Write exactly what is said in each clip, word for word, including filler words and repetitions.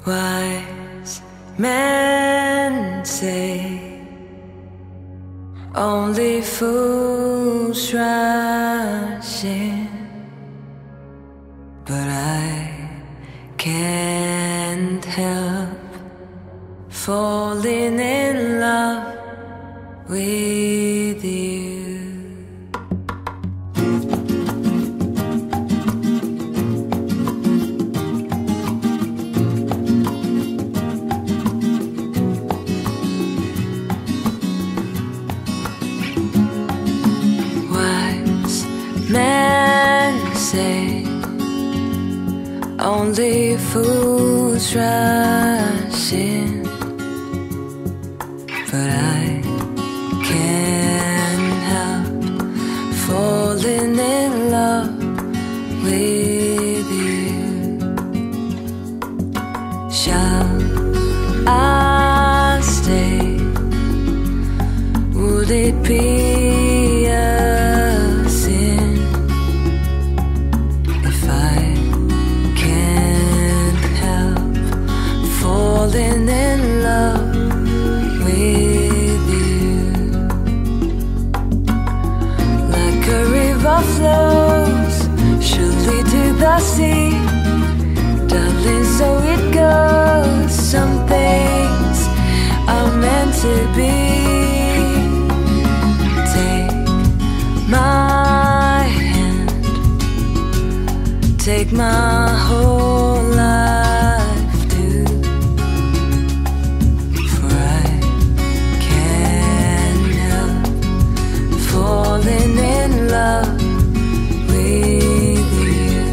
Wise men say only fools rush in, but I can't help falling in love with you. Men say only fools rush in, but I can't help falling in love with you. Shall I stay? Would it be a sin if I can't help falling in love with you? Like a river flows surely to the sea, darling, so it goes. Some things are meant to be. My hand, take my whole life too, for I can't help falling in love with you.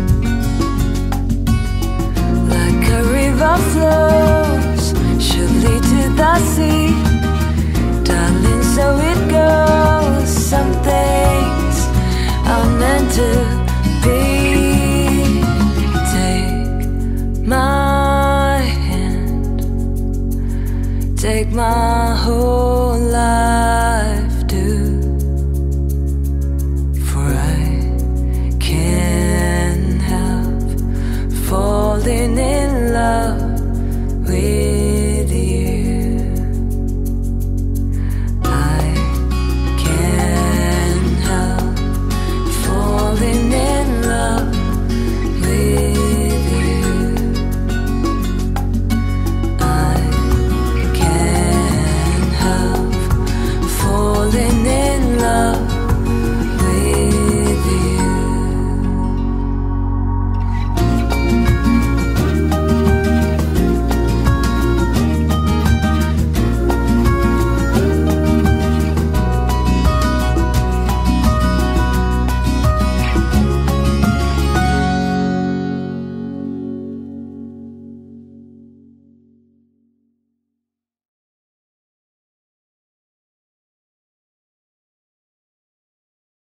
Like a river flows surely to the sea, darling, so it goes. Some things are meant to be. Take my hand, take my whole